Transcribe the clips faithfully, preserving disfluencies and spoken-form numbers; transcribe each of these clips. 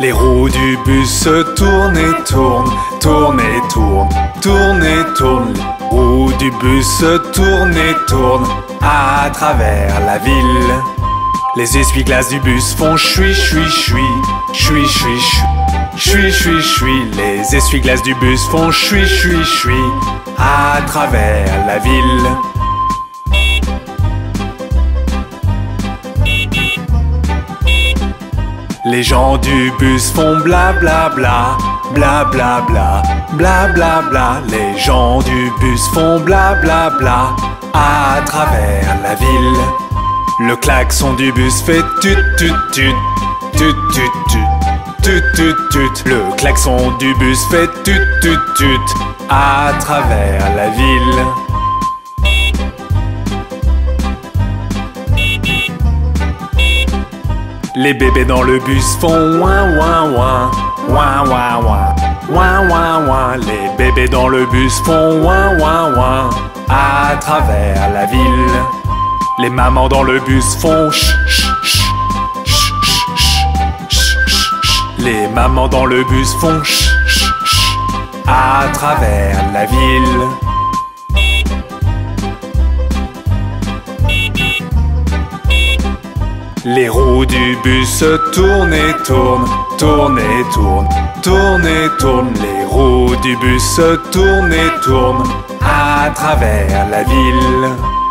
Les roues du bus se tournent et tournent, tournent et tournent, tournent et tournent. Les roues du bus se tournent et tournent à travers la ville. Les essuie-glaces du bus font chui chui chui, chui chui chui, chui chui chui. Les essuie-glaces du bus font chui chui chui à travers la ville. Les gens du bus font bla bla bla, bla bla bla, bla bla bla. Les gens du bus font bla bla bla à travers la ville. Le klaxon du bus fait tut tut tut, tut tut tut, tut tut tut. Le klaxon du bus fait tut tut tut à travers la ville. Les bébés dans le bus font ouin ouin ouin, ouin ouin ouin, ouin ouin ouin. Les bébés dans le bus font ouin ouin ouin à travers la ville. Les mamans dans le bus font ch ch ch, ch ch ch, ch ch. Les mamans dans le bus font ch ch ch à travers la ville. Les roues du bus se tournent et tournent, tournent et tournent, tournent et tournent. Les roues du bus se tournent et tournent à travers la ville.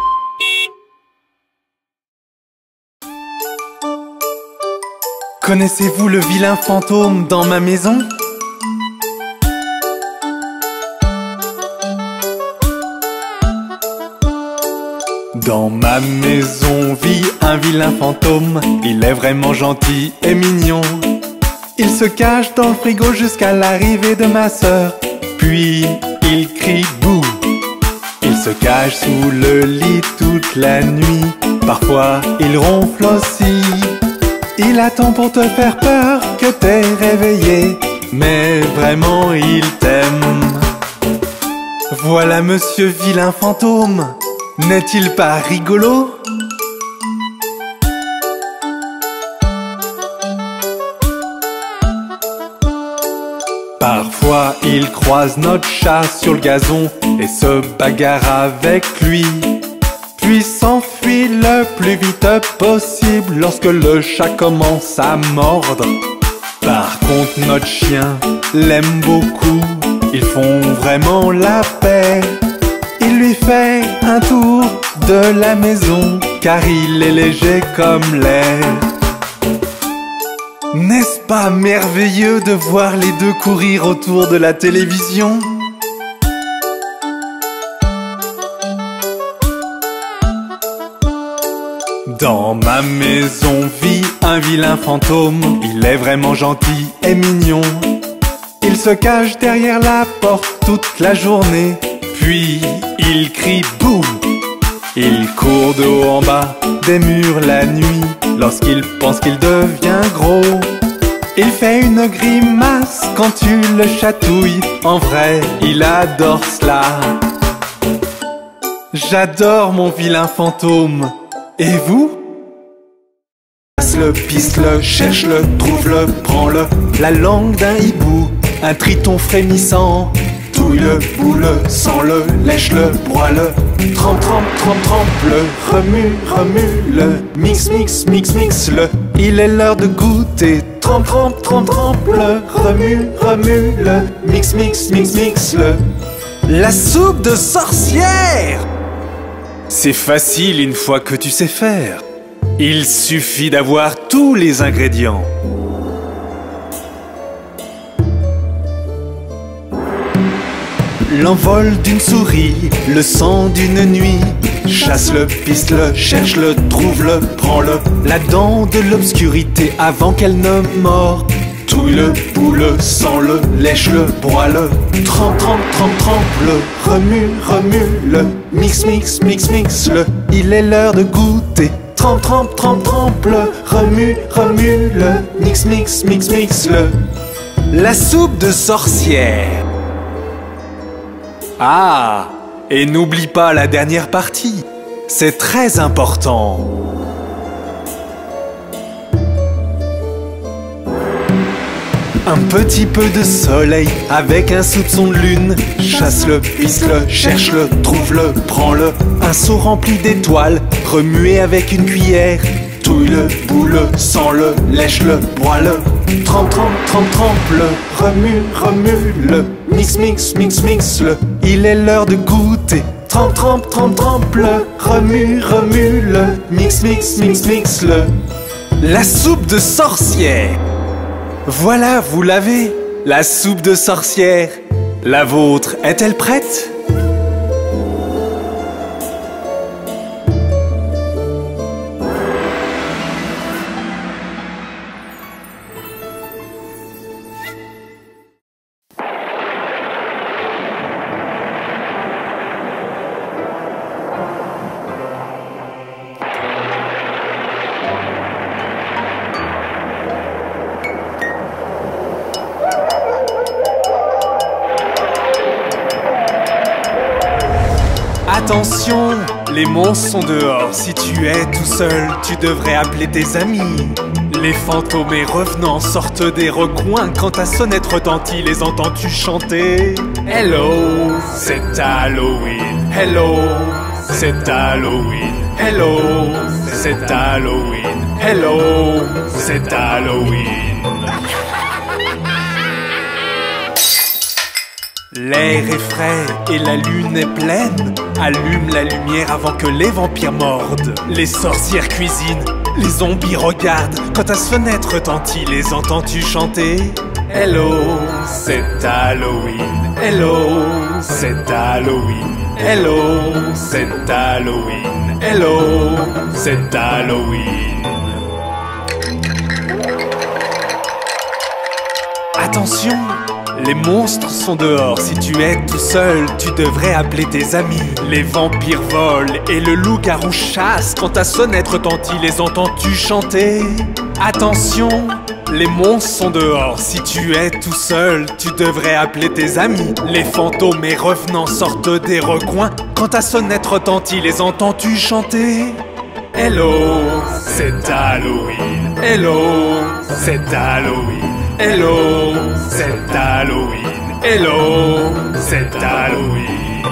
Connaissez-vous le vilain fantôme dans ma maison ? Dans ma maison vit un vilain fantôme. Il est vraiment gentil et mignon. Il se cache dans le frigo jusqu'à l'arrivée de ma sœur. Puis il crie bouh. Il se cache sous le lit toute la nuit. Parfois il ronfle aussi. Il attend pour te faire peur que t'es réveillé. Mais vraiment il t'aime. Voilà monsieur vilain fantôme. N'est-il pas rigolo ? Parfois il croise notre chat sur le gazon et se bagarre avec lui. Puis s'enfuit le plus vite possible lorsque le chat commence à mordre. Par contre notre chien l'aime beaucoup. Ils font vraiment la paix. Il lui fait un tour de la maison car il est léger comme l'air. N'est-ce pas merveilleux de voir les deux courir autour de la télévision ? Dans ma maison vit un vilain fantôme. Il est vraiment gentil et mignon. Il se cache derrière la porte toute la journée. Puis il crie boum. Il court de haut en bas des murs la nuit lorsqu'il pense qu'il devient gros. Il fait une grimace quand tu le chatouilles. En vrai, il adore cela. J'adore mon vilain fantôme. Et vous ? Passe-le, pisse-le, cherche-le, trouve-le, prends-le. La langue d'un hibou, un triton frémissant. Touille-le, boule-le, sens-le, lèche-le, broie-le. Trempe, trempe, trempe, trempe-le. Remue, remue-le. Mix, mix, mix, mix-le. Il est l'heure de goûter. Trempe, trempe, trempe, trempe-le. Remue, remue-le. Mix, mix, mix, mix-le. La soupe de sorcière! C'est facile une fois que tu sais faire. Il suffit d'avoir tous les ingrédients. L'envol d'une souris, le sang d'une nuit. Chasse-le, piste-le, cherche-le, trouve-le, prends-le. La dent de l'obscurité avant qu'elle ne mord. Touille-le, boule-le, sens-le, lèche-le, broie-le. Trempe, trempe, trempe, trempe-le. Remue, remue-le. Mix, mix, mix, mix-le. Il est l'heure de goûter. Trempe, trempe, trempe, trempe-le. Remue, remue-le. Mix, mix, mix, mix-le. La soupe de sorcière. Ah, et n'oublie pas la dernière partie. C'est très important. Un petit peu de soleil avec un soupçon de lune. Chasse-le, pisse-le, cherche-le, trouve-le, prends-le. Un seau rempli d'étoiles, remué avec une cuillère. Touille-le, boule-le, sens-le, lèche-le, broie-le. Trempe, trempe, trempe, trempe-le, remue, remue-le. Mix, mix, mix, mix-le, il est l'heure de goûter. Trempe, trempe, trempe, trempe-le, remue, remue-le. Mix, mix, mix, mix-le. La soupe de sorcière. Voilà, vous l'avez, la soupe de sorcière. La vôtre est-elle prête ? Attention, les monstres sont dehors. Si tu es tout seul, tu devrais appeler tes amis. Les fantômes et revenants sortent des recoins. Quand ta sonnette retentit, les entends-tu chanter? Hello, c'est Halloween. Hello, c'est Halloween. Hello, c'est Halloween. Hello, c'est Halloween. L'air est frais et la lune est pleine. Allume la lumière avant que les vampires mordent. Les sorcières cuisinent, les zombies regardent. Quand ta fenêtre retentit, les entends-tu chanter? Hello, c'est Halloween. Hello, c'est Halloween. Hello, c'est Halloween. Hello, c'est Halloween. Attention, les monstres sont dehors. Si tu es tout seul, tu devrais appeler tes amis. Les vampires volent et le loup-garou chasse. Quand ta sonnette retentit, les entends-tu chanter? Attention, les monstres sont dehors. Si tu es tout seul, tu devrais appeler tes amis. Les fantômes et revenants sortent des recoins. Quand ta sonnette retentit, les entends-tu chanter? Hello, c'est Halloween. Hello, c'est Halloween. Hello, c'est Halloween. Hello, c'est Halloween.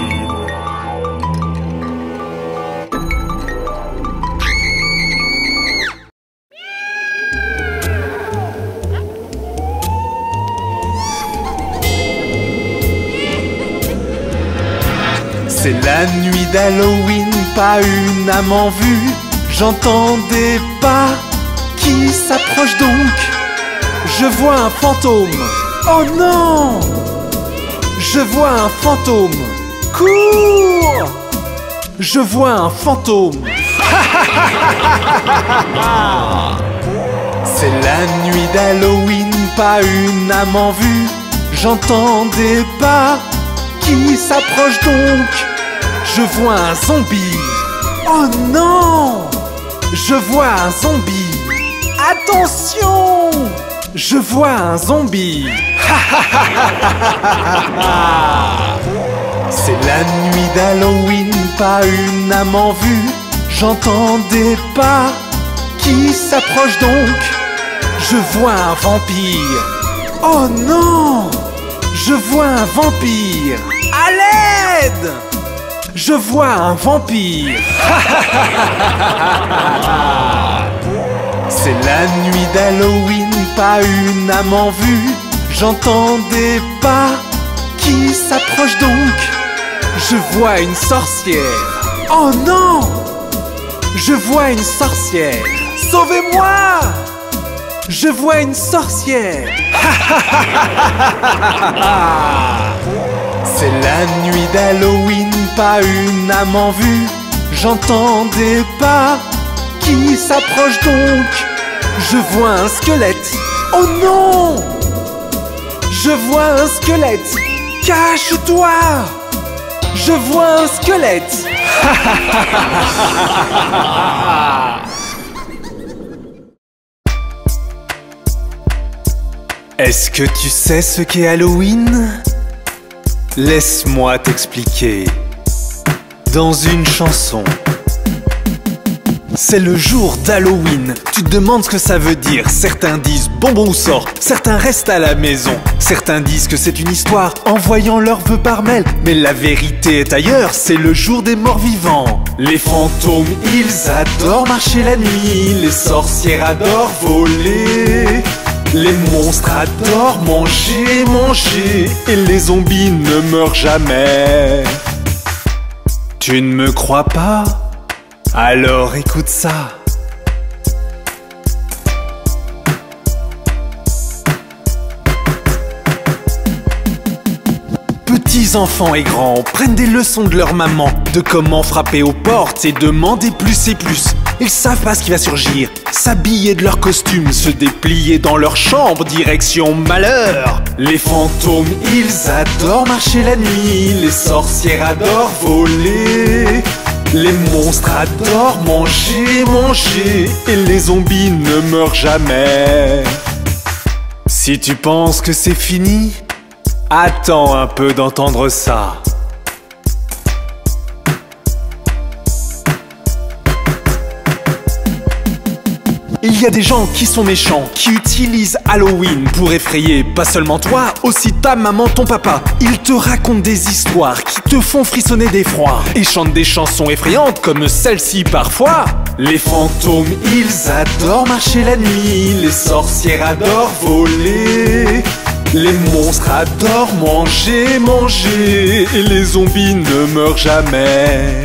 C'est la nuit d'Halloween, pas une âme en vue. J'entends des pas qui s'approchent donc. Je vois un fantôme. Oh non! Je vois un fantôme. Cours! Je vois un fantôme. C'est la nuit d'Halloween, pas une âme en vue. J'entends des pas qui s'approchent donc. Je vois un zombie. Oh non! Je vois un zombie. Attention! Je vois un zombie. C'est la nuit d'Halloween, pas une âme en vue. J'entends des pas qui s'approchent donc. Je vois un vampire. Oh non! Je vois un vampire. À l'aide! Je vois un vampire. C'est la nuit d'Halloween, pas une âme en vue. J'entends des pas qui s'approchent donc. Je vois une sorcière. Oh non! Je vois une sorcière. Sauvez-moi! Je vois une sorcière. C'est la nuit d'Halloween, pas une âme en vue. J'entends des pas qui s'approchent donc. Je vois un squelette. Oh non! Je vois un squelette. Cache-toi! Je vois un squelette. Est-ce que tu sais ce qu'est Halloween? Laisse-moi t'expliquer dans une chanson. C'est le jour d'Halloween, tu te demandes ce que ça veut dire. Certains disent bonbon ou sort, certains restent à la maison. Certains disent que c'est une histoire, envoyant leurs vœux par mail. Mais la vérité est ailleurs, c'est le jour des morts vivants. Les fantômes, ils adorent marcher la nuit. Les sorcières adorent voler. Les monstres adorent manger, manger. Et les zombies ne meurent jamais. Tu ne me crois pas? Alors écoute ça. Petits enfants et grands prennent des leçons de leur maman, de comment frapper aux portes et demander plus et plus. Ils savent pas ce qui va surgir, s'habiller de leur costume, se déplier dans leur chambre, direction malheur. Les fantômes, ils adorent marcher la nuit, les sorcières adorent voler. Les monstres adorent manger, manger. Et les zombies ne meurent jamais. Si tu penses que c'est fini, attends un peu d'entendre ça. Il y a des gens qui sont méchants, qui utilisent Halloween pour effrayer pas seulement toi, aussi ta maman, ton papa. Ils te racontent des histoires qui te font frissonner d'effroi et chantent des chansons effrayantes comme celle-ci parfois. Les fantômes, ils adorent marcher la nuit, les sorcières adorent voler. Les monstres adorent manger, manger, et les zombies ne meurent jamais.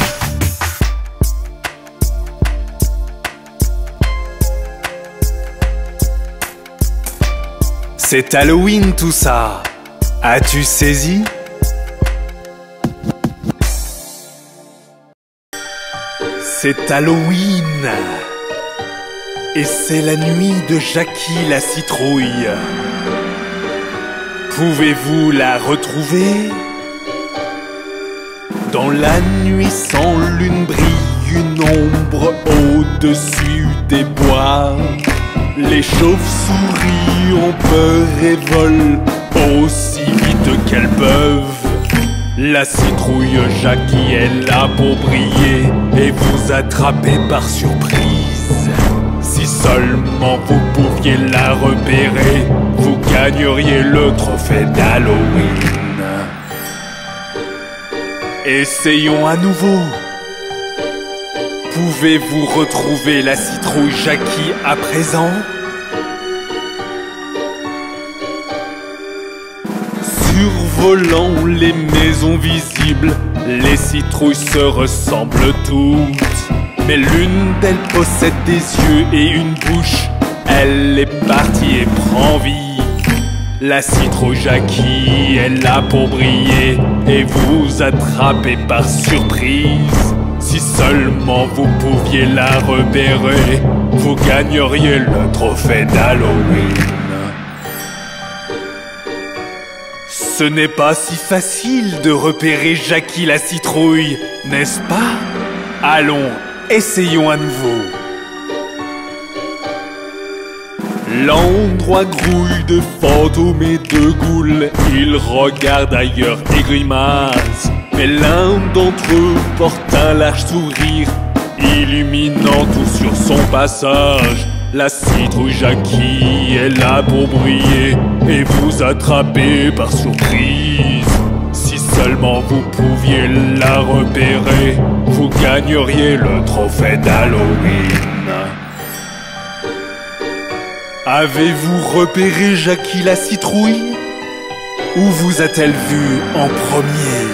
C'est Halloween tout ça, as-tu saisi? C'est Halloween, et c'est la nuit de Jackie la citrouille. Pouvez-vous la retrouver? Dans la nuit sans lune brille une ombre au-dessus des bois. Les chauves-souris ont peur et volent aussi vite qu'elles peuvent. La citrouille Jackie est là pour briller et vous attraper par surprise. Si seulement vous pouviez la repérer, vous gagneriez le trophée d'Halloween. Essayons à nouveau. Pouvez-vous retrouver la citrouille Jackie à présent? Survolant les maisons visibles, les citrouilles se ressemblent toutes. Mais l'une d'elles possède des yeux et une bouche. Elle est partie et prend vie. La citrouille Jackie est là pour briller et vous attraper par surprise. Si seulement vous pouviez la repérer, vous gagneriez le trophée d'Halloween. Ce n'est pas si facile de repérer Jackie la citrouille, n'est-ce pas? Allons, essayons à nouveau. L'endroit grouille de fantômes et de ghouls. Ils regardent ailleurs et grimacent. Mais l'un d'entre eux porte un large sourire, illuminant tout sur son passage. La citrouille Jackie est là pour briller et vous attraper par surprise. Si seulement vous pouviez la repérer, vous gagneriez le trophée d'Halloween. Avez-vous repéré Jackie la citrouille? Où vous a-t-elle vu en premier?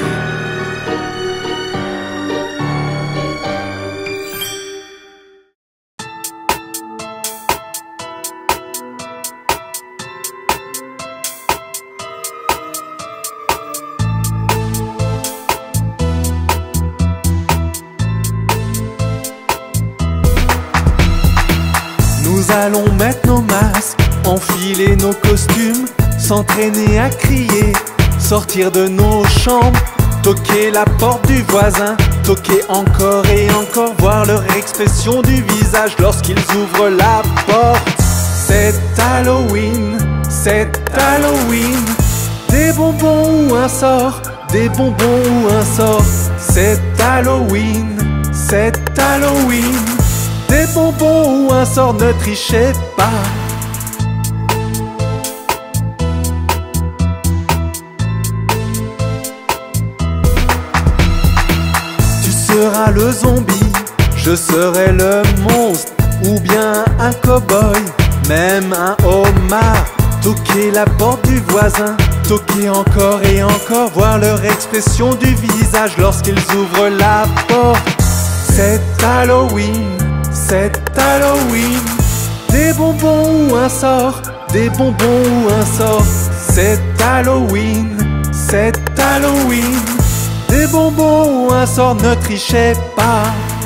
Nous allons mettre nos masques, enfiler nos costumes, s'entraîner à crier, sortir de nos chambres, toquer la porte du voisin, toquer encore et encore, voir leur expression du visage lorsqu'ils ouvrent la porte. C'est Halloween, c'est Halloween, des bonbons ou un sort, des bonbons ou un sort. C'est Halloween, c'est Halloween. des bonbons ou un sort, ne trichez pas. Tu seras le zombie, je serai le monstre, ou bien un cow-boy, même un homard. Toquer la porte du voisin, toquer encore et encore, voir leur expression du visage lorsqu'ils ouvrent la porte. C'est Halloween, c'est Halloween, des bonbons ou un sort, des bonbons ou un sort. C'est Halloween, c'est Halloween, des bonbons ou un sort, ne trichez pas.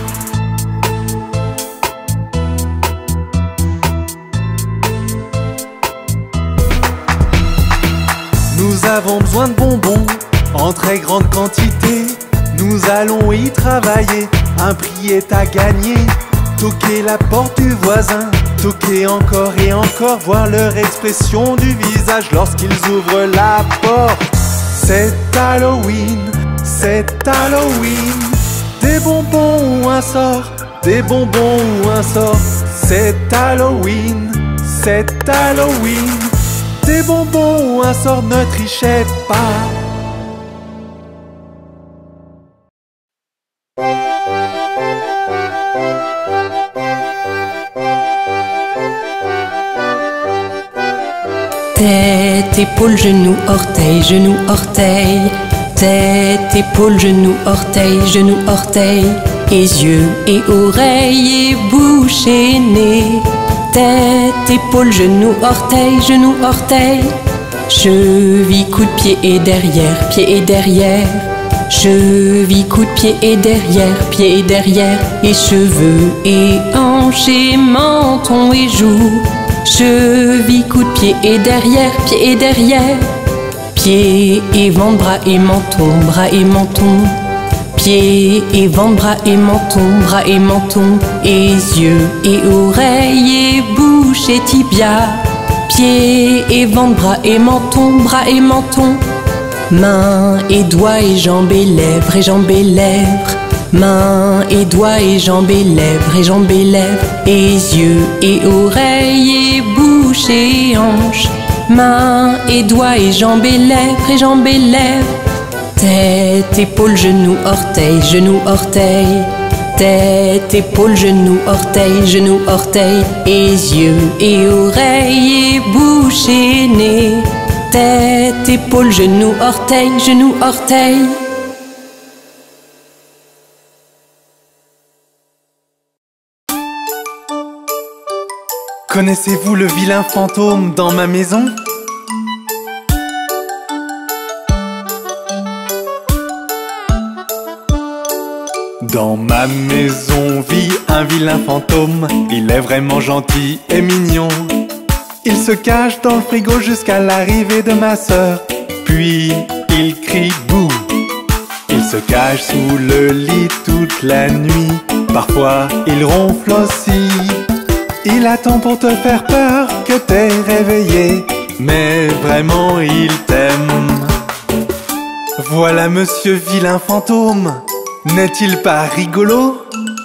Nous avons besoin de bonbons en très grande quantité. Nous allons y travailler, un prix est à gagner. Toquer la porte du voisin, toquer encore et encore, voir leur expression du visage lorsqu'ils ouvrent la porte. C'est Halloween, c'est Halloween, des bonbons ou un sort, des bonbons ou un sort. C'est Halloween, c'est Halloween, des bonbons ou un sort, ne trichez pas. Tête, épaule, genou, orteil, genou, orteil. Tête, épaule, genou, orteil, genou, orteil. Et yeux et oreilles et bouche et nez. Tête, épaule, genou, orteil, genou, orteil. Cheville, coup de pied et derrière, pied et derrière. Cheville, coup de pied et derrière, pied et derrière. Et cheveux et hanches et menton et joues. Cheville, coup de pied et derrière, pied et derrière. Pied et ventre, bras et menton, bras et menton. Pied et ventre, bras et menton, bras et menton. Et yeux et oreilles et bouche et tibia. Pied et ventre, bras et menton, bras et menton. Mains et doigts et jambes et lèvres et jambes et lèvres. Mains et doigts et jambes et lèvres et jambes et lèvres. Et yeux et oreilles et bouche et hanches. Mains et doigts et jambes et lèvres et jambes et lèvres. Tête, épaule, genou, orteil, genou, orteil. Tête, épaule, genou, orteil, genou, orteil. Et yeux et oreilles et bouche et nez. Tête, épaule, genou, orteil, genou, orteil. Connaissez-vous le vilain fantôme dans ma maison? Dans ma maison vit un vilain fantôme. Il est vraiment gentil et mignon. Il se cache dans le frigo jusqu'à l'arrivée de ma sœur. Puis il crie bouh. Il se cache sous le lit toute la nuit. Parfois il ronfle aussi. Il attend pour te faire peur que t'es réveillé. Mais vraiment il t'aime. Voilà monsieur vilain fantôme. N'est-il pas rigolo?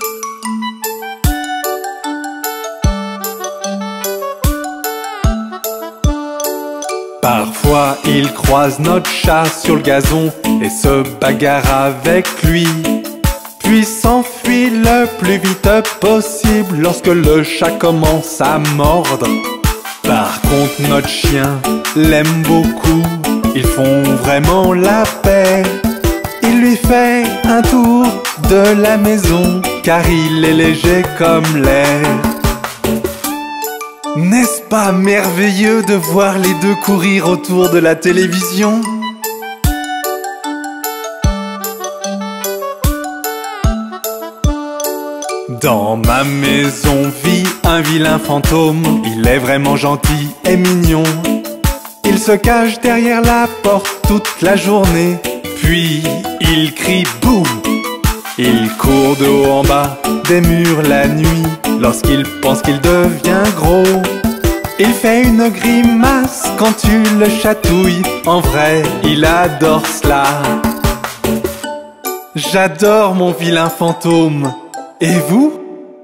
Parfois il croise notre chat sur le gazon et se bagarre avec lui. Puis s'enfuit le plus vite possible lorsque le chat commence à mordre. Par contre notre chien l'aime beaucoup. Ils font vraiment la paix. Il lui fait un tour de la maison car il est léger comme l'air. N'est-ce pas merveilleux de voir les deux courir autour de la télévision? Dans ma maison vit un vilain fantôme. Il est vraiment gentil et mignon. Il se cache derrière la porte toute la journée. Puis il crie boum. Il court de haut en bas des murs la nuit. Lorsqu'il pense qu'il devient gros, il fait une grimace quand tu le chatouilles. En vrai, il adore cela. J'adore mon vilain fantôme. Et vous ?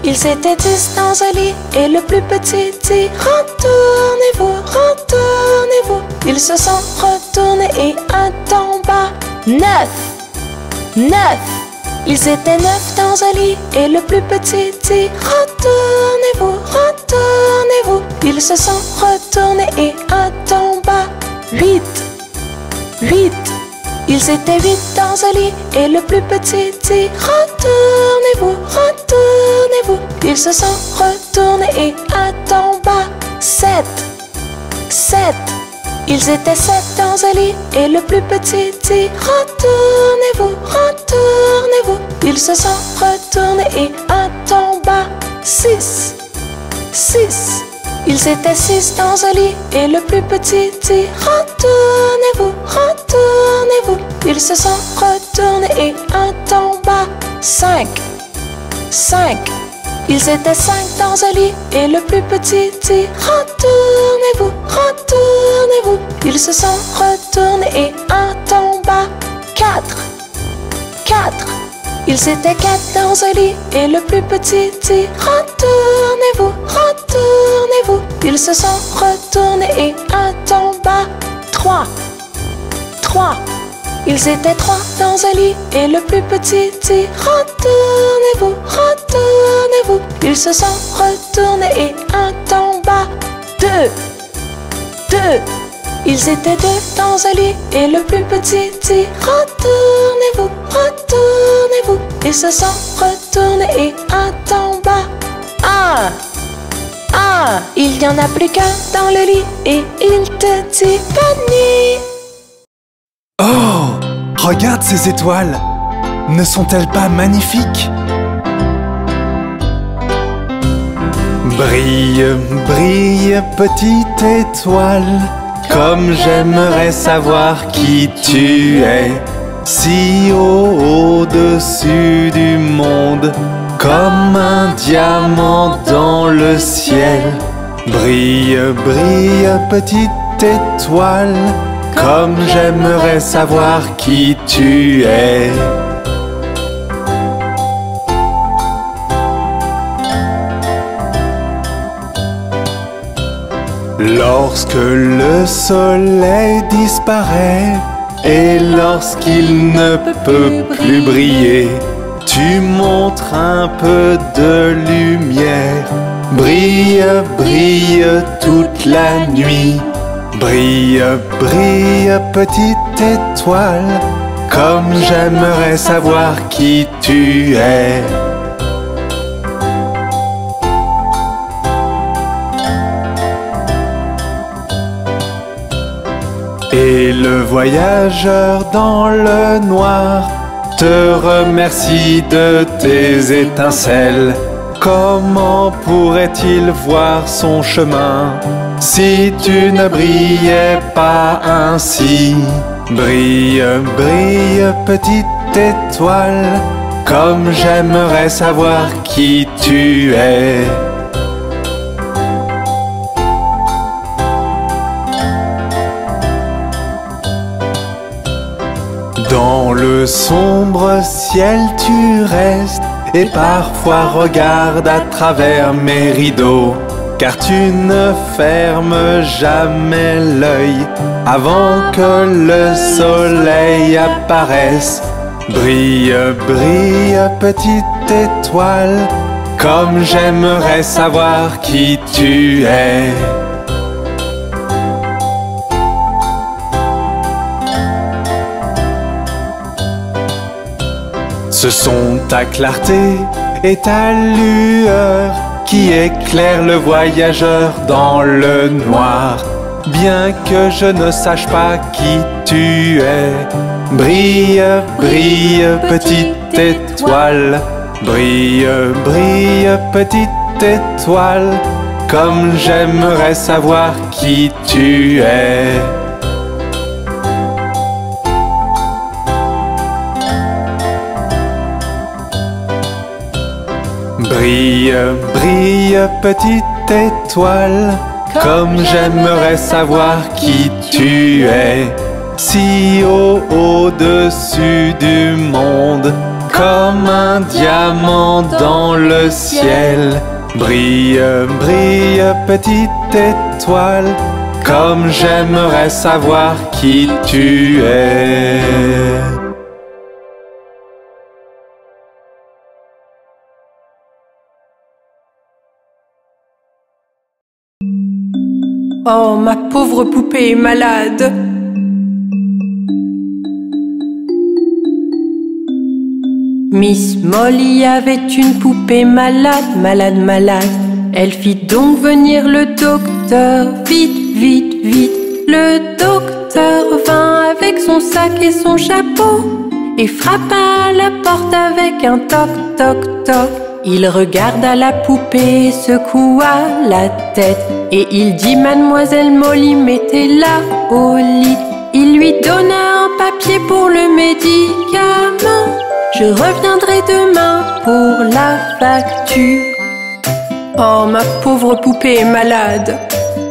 Ils étaient dix dans un lit et le plus petit dit retournez-vous, retournez-vous. Ils se sont retournés et un tomba. Neuf, neuf. Ils étaient neuf dans un lit et le plus petit dit retournez-vous, retournez-vous. Ils se sont retournés et un tomba. Huit, huit. Ils étaient huit dans un lit et le plus petit dit retournez-vous, retournez-vous. Ils se sont retournés et un tomba. Sept, sept. Ils étaient sept dans un lit et le plus petit dit retournez-vous, retournez-vous. Ils se sont retournés et un tomba. Six, six. Ils étaient six dans un lit et le plus petit dit retournez-vous, retournez-vous. Ils se sont retournés et un tomba. Cinq, cinq. Ils étaient cinq dans un lit et le plus petit dit retournez-vous, retournez-vous. Ils se sont retournés et un tomba. Quatre, quatre. Ils étaient quatre dans un lit et le plus petit dit retournez-vous, retournez-vous. Ils se sont retournés et un tomba. Trois, trois. Ils étaient trois dans un lit et le plus petit dit retournez-vous, retournez-vous. Ils se sont retournés et un tomba. Deux, deux. Ils étaient deux dans un lit et le plus petit dit retournez-vous, retournez-vous. Ils se sont retournés et un tomba. Un, un. Il n'y en a plus qu'un dans le lit et il te dit bonne nuit. Oh, regarde ces étoiles. Ne sont-elles pas magnifiques? Brille, brille, petite étoile, comme j'aimerais savoir qui tu es. Si haut au-dessus du monde, comme un diamant dans le ciel. Brille, brille, petite étoile, comme j'aimerais savoir qui tu es. Lorsque le soleil disparaît et lorsqu'il ne peut plus briller, tu montres un peu de lumière. Brille, brille toute la nuit. Brille, brille, petite étoile, comme j'aimerais savoir qui tu es. Et le voyageur dans le noir te remercie de tes étincelles. Comment pourrait-il voir son chemin si tu ne brillais pas ainsi? Brille, brille, petite étoile, comme j'aimerais savoir qui tu es. Dans le sombre ciel tu restes et parfois regarde à travers mes rideaux, car tu ne fermes jamais l'œil avant que le soleil apparaisse. Brille, brille, petite étoile, comme j'aimerais savoir qui tu es. Ce sont ta clarté et ta lueur qui éclairent le voyageur dans le noir. Bien que je ne sache pas qui tu es, brille, brille, petite étoile. Brille, brille, petite étoile, comme j'aimerais savoir qui tu es. Brille, brille, petite étoile, comme j'aimerais savoir qui tu es. Si haut au-dessus du monde, comme un diamant dans le ciel. Brille, brille, petite étoile, comme j'aimerais savoir qui tu es. Oh, ma pauvre poupée malade. Miss Molly avait une poupée malade, malade, malade. Elle fit donc venir le docteur, vite, vite, vite. Le docteur vint avec son sac et son chapeau et frappa à la porte avec un toc, toc, toc. Il regarda la poupée, secoua la tête et il dit: Mademoiselle Molly, mettez-la au lit. Il lui donna un papier pour le médicament. Je reviendrai demain pour la facture. Oh, ma pauvre poupée malade.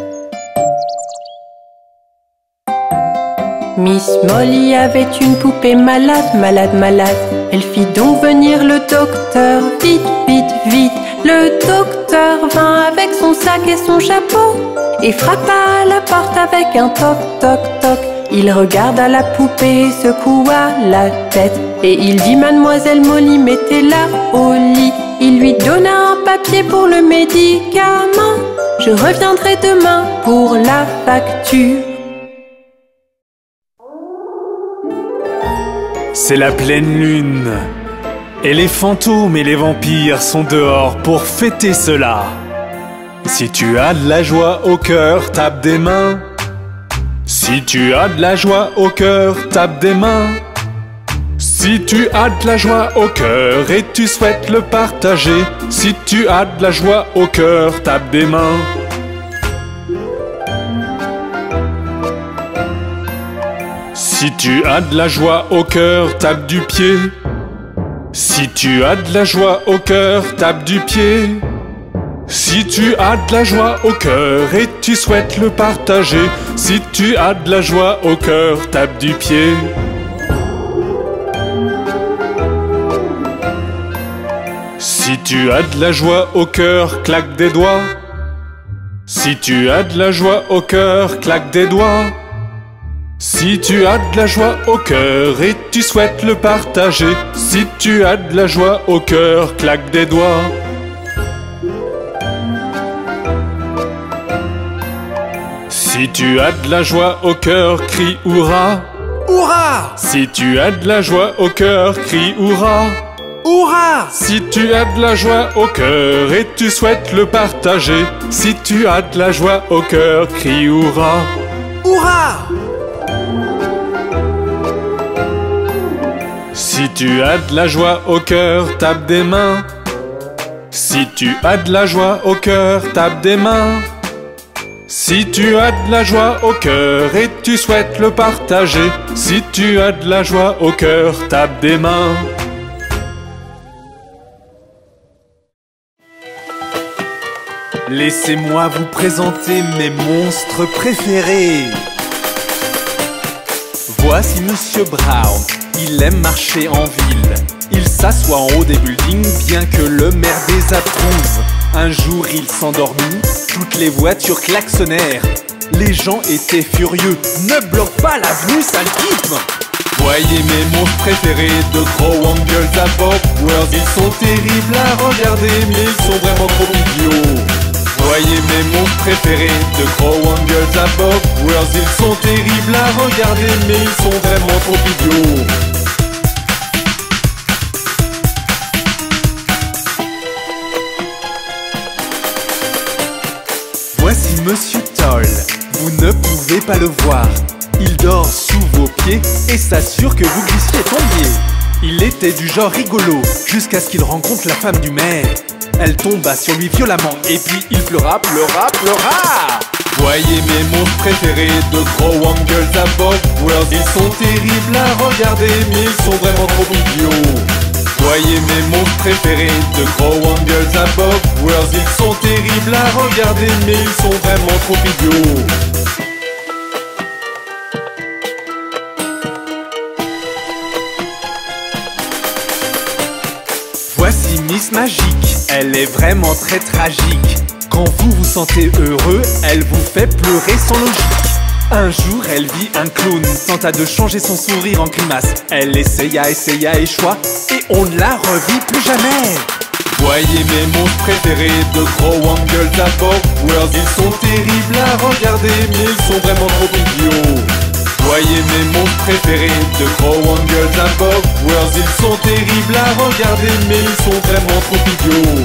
Miss Molly avait une poupée malade, malade, malade. Elle fit donc venir le docteur, vite, vite, vite. Le docteur vint avec son sac et son chapeau et frappa à la porte avec un toc, toc, toc. Il regarda la poupée, secoua la tête et il dit: Mademoiselle Molly, mettez-la au lit. Il lui donna un papier pour le médicament. Je reviendrai demain pour la facture. C'est la pleine lune, et les fantômes et les vampires sont dehors pour fêter cela. Si tu as de la joie au cœur, tape des mains. Si tu as de la joie au cœur, tape des mains. Si tu as de la joie au cœur et tu souhaites le partager, si tu as de la joie au cœur, tape des mains. Si tu as de la joie au cœur, tape du pied. Si tu as de la joie au cœur, tape du pied. Si tu as de la joie au cœur et tu souhaites le partager, si tu as de la joie au cœur, tape du pied. Si tu as de la joie au cœur, claque des doigts. Si tu as de la joie au cœur, claque des doigts. Si tu as de la joie au cœur et tu souhaites le partager, si tu as de la joie au cœur, claque des doigts. Si tu as de la joie au cœur, crie hurrah. Hurrah! Si tu as de la joie au cœur, crie hurrah. Hurrah! Si tu as de la joie au cœur et tu souhaites le partager, si tu as de la joie au cœur, crie hurrah. Hurrah! Si tu as de la joie au cœur, tape des mains. Si tu as de la joie au cœur, tape des mains. Si tu as de la joie au cœur et tu souhaites le partager, si tu as de la joie au cœur, tape des mains. Laissez-moi vous présenter mes monstres préférés. Voici Monsieur Brown. Il aime marcher en ville. Il s'assoit en haut des buildings, bien que le maire désapprouve. Un jour il s'endormit, toutes les voitures klaxonnèrent. Les gens étaient furieux. Ne bloque pas l'avenue, sale type! Voyez mes monstres préférés, de gros Wangles à Bob World. Ils sont terribles à regarder, mais ils sont vraiment trop idiots. Voyez mes monstres préférés, de gros Wangles à Bob World. Ils sont terribles à regarder, mais ils sont vraiment trop idiots. Voici Monsieur Toll, vous ne pouvez pas le voir. Il dort sous vos pieds et s'assure que vous glissiez et tombiez. Il était du genre rigolo, jusqu'à ce qu'il rencontre la femme du maire. Elle tomba sur lui violemment et puis il pleura, pleura, pleura. Voyez mes monstres préférés, de gros Wangles à Bob World. Ils sont terribles à regarder, mais ils sont vraiment trop idiots. Voyez mes monstres préférés, de gros Wangles à Bob World. Ils sont terribles à regarder, mais ils sont vraiment trop idiots. Miss Magique, elle est vraiment très tragique. Quand vous vous sentez heureux, elle vous fait pleurer sans logique. Un jour, elle vit un clown, tenta de changer son sourire en grimace. Elle essaya, essaya, échoua, et on ne la revit plus jamais. Voyez mes monstres préférés, de gros Wangles à Bogwars. Ils sont terribles à regarder, mais ils sont vraiment trop idiots. Voyez mes monstres préférés, de gros Wangles à Bogwars. Ils sont terribles à regarder, mais ils sont vraiment trop idiots.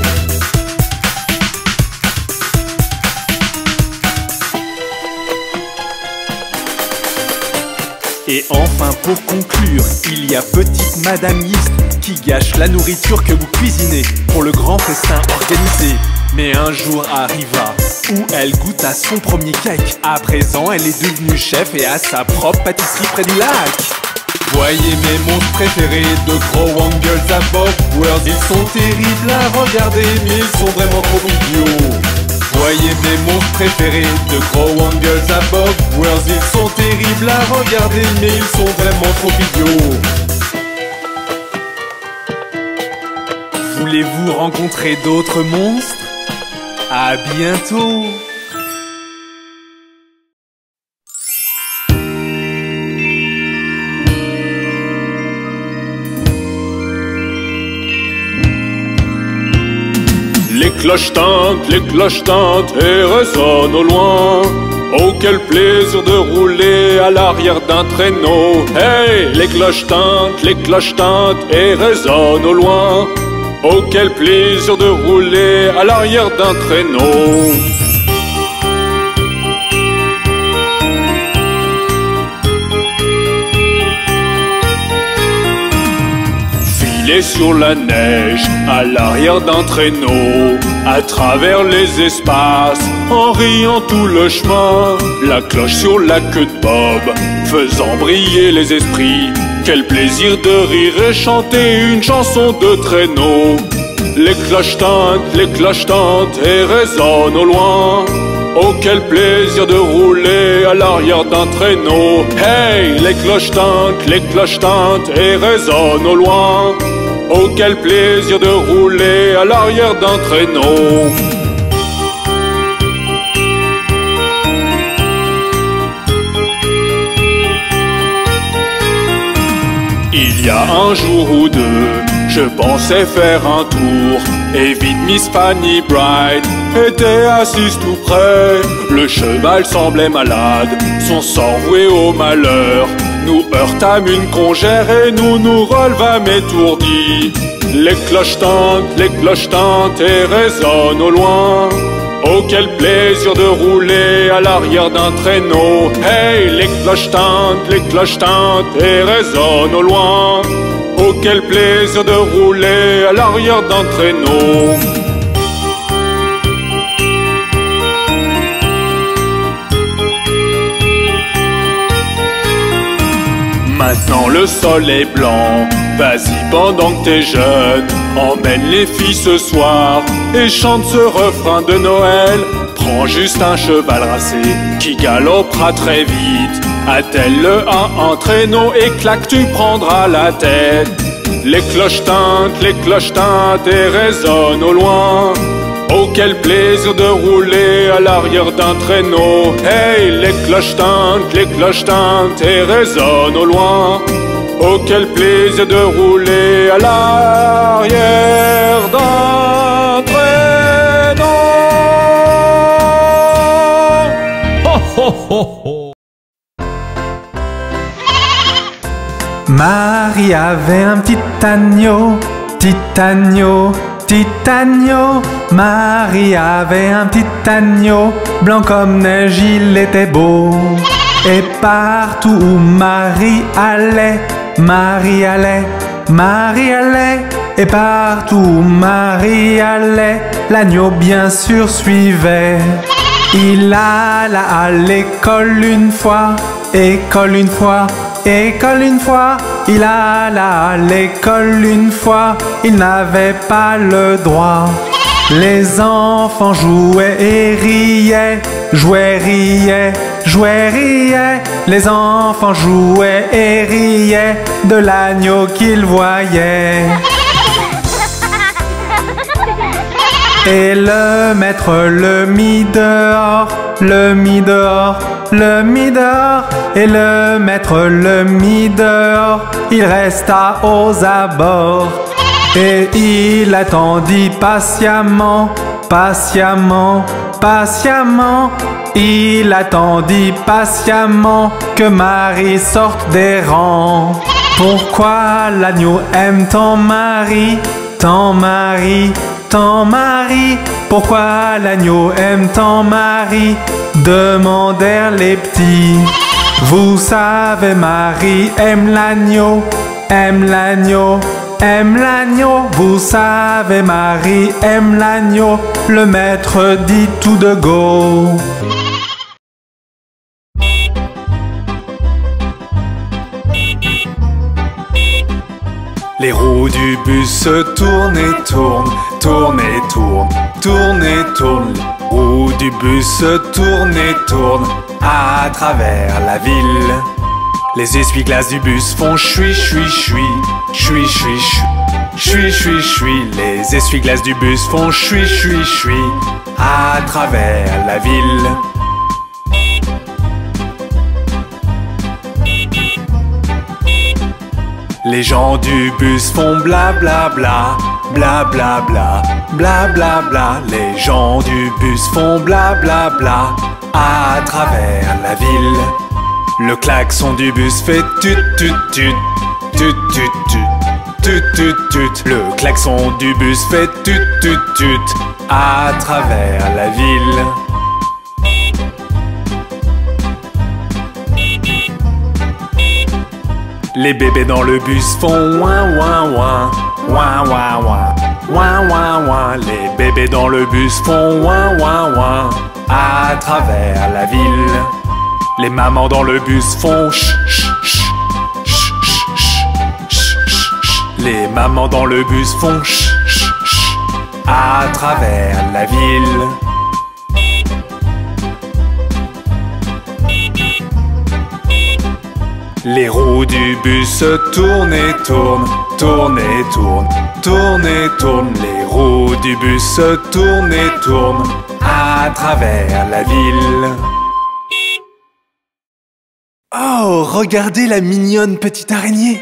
Et enfin, pour conclure, il y a petite Madame Yeast qui gâche la nourriture que vous cuisinez pour le grand festin organisé. Mais un jour arriva où elle goûta son premier cake. À présent, elle est devenue chef et a sa propre pâtisserie près du lac. Voyez mes monstres préférés, de gros Wangles à Bogwars. Ils sont terribles à regarder, mais ils sont vraiment trop idiots. Voyez mes monstres préférés, de gros Wangles à Bogwars. Ils sont terribles à regarder, mais ils sont vraiment trop idiots. Voulez-vous rencontrer d'autres monstres? À bientôt! Les cloches tintent, les cloches tintent et résonnent au loin. Oh, quel plaisir de rouler à l'arrière d'un traîneau. Hey, les cloches tintent, les cloches tintent et résonnent au loin. Oh, quel plaisir de rouler à l'arrière d'un traîneau. Filer sur la neige à l'arrière d'un traîneau, à travers les espaces, en riant tout le chemin, la cloche sur la queue de Bob, faisant briller les esprits. Quel plaisir de rire et chanter une chanson de traîneau. Les cloches tintent, les cloches tintent et résonnent au loin. Oh, quel plaisir de rouler à l'arrière d'un traîneau. Hey, les cloches tintent, les cloches tintent et résonnent au loin. Oh, quel plaisir de rouler à l'arrière d'un traîneau. Il y a un jour ou deux, je pensais faire un tour, et vite Miss Fanny Bright était assise tout près. Le cheval semblait malade, son sort voué au malheur. Nous heurtâmes une congère et nous nous relevâmes étourdis. Les cloches tintent, les cloches tintent et résonnent au loin. Oh, quel plaisir de rouler à l'arrière d'un traîneau. Hey, les cloches tintent, les cloches tintent et résonnent au loin. Oh, quel plaisir de rouler à l'arrière d'un traîneau. Maintenant le sol est blanc, vas-y pendant que t'es jeune, emmène les filles ce soir et chante ce refrain de Noël. Prends juste un cheval racé qui galopera très vite, attelle-le à un traîneau et clac, tu prendras la tête. Les cloches tintent, les cloches tintent et résonnent au loin. Oh, quel plaisir de rouler à l'arrière d'un traîneau. Hey, les cloches tintent, les cloches tintent et résonnent au loin. Oh, quel plaisir de rouler à l'arrière d'un traîneau. Ho, ho, ho, ho. Marie avait un petit agneau, petit agneau, petit agneau. Marie avait un petit agneau, blanc comme neige, il était beau. Et partout où Marie allait, Marie allait, Marie allait. Et partout où Marie allait, l'agneau bien sûr suivait. Il alla à l'école une fois, école une fois, école une fois. Il alla à l'école une fois, il n'avait pas le droit. Les enfants jouaient et riaient, jouaient, riaient, jouaient, riaient. Les enfants jouaient et riaient de l'agneau qu'ils voyaient. Et le maître le mit dehors, le mit dehors, le mit dehors. Et le maître le mit dehors, il resta aux abords. Et il attendit patiemment, patiemment, patiemment. Il attendit patiemment que Marie sorte des rangs. Pourquoi l'agneau aime tant Marie, tant Marie, tant Marie? Pourquoi l'agneau aime tant Marie? Demandèrent les petits. Vous savez, Marie aime l'agneau, aime l'agneau, aime l'agneau. Vous savez, Marie aime l'agneau. Le maître dit tout de go. Les roues du bus se tournent et tournent, tournent et tournent, tournent et tournent. Les roues du bus se tournent et tournent à travers la ville. Les essuie-glaces du bus font chui chui chui, chui chui chui, chui chui chui. Les essuie-glaces du bus font chui chui chui à travers la ville. Les gens du bus font bla bla bla, bla bla bla, bla bla bla. Les gens du bus font bla bla bla à travers la ville. Le klaxon du bus fait tut tut tut, tut tut tut, tut tut tut. Le klaxon du bus fait tut tut tut à travers la ville. Les bébés dans le bus font ouin ouin ouin, ouin ouin ouin, ouin ouin ouin. Les bébés dans le bus font ouin ouin ouin à travers la ville. Les mamans dans le bus font ch ch ch, ch ch ch, ch ch. Les mamans dans le bus font ch ch ch à travers la ville. Les roues du bus se tournent et tournent, tournent et tournent, tournent et tournent. Les roues du bus se tournent et tournent à travers la ville. Oh, regardez la mignonne petite araignée!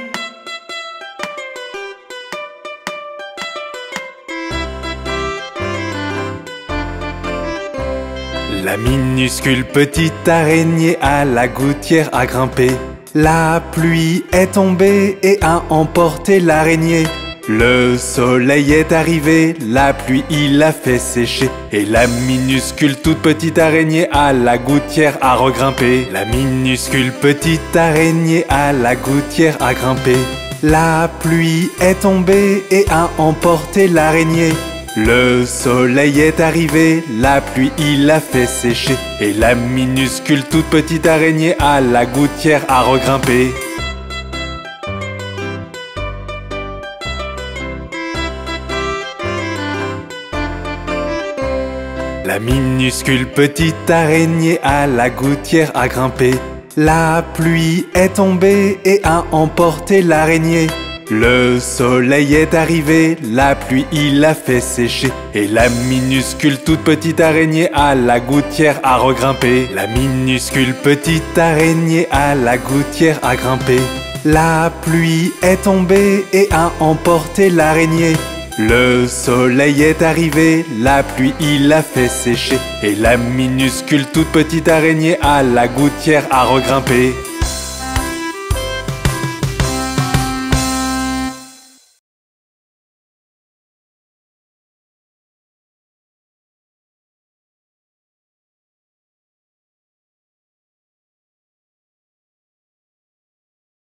La minuscule petite araignée à la gouttière a grimpé. La pluie est tombée et a emporté l'araignée. Le soleil est arrivé, la pluie il l'a fait sécher. Et la minuscule toute petite araignée à la gouttière a regrimpé. La minuscule petite araignée à la gouttière a grimpé. La pluie est tombée et a emporté l'araignée. Le soleil est arrivé, la pluie il l'a fait sécher. Et la minuscule toute petite araignée à la gouttière a regrimpé. La minuscule petite araignée à la gouttière a grimpé. La pluie est tombée et a emporté l'araignée. Le soleil est arrivé, la pluie il l'a fait sécher. Et la minuscule toute petite araignée à la gouttière a regrimpé. La minuscule petite araignée à la gouttière a grimpé. La pluie est tombée et a emporté l'araignée. Le soleil est arrivé, la pluie il l'a fait sécher. Et la minuscule toute petite araignée à la gouttière a regrimpé.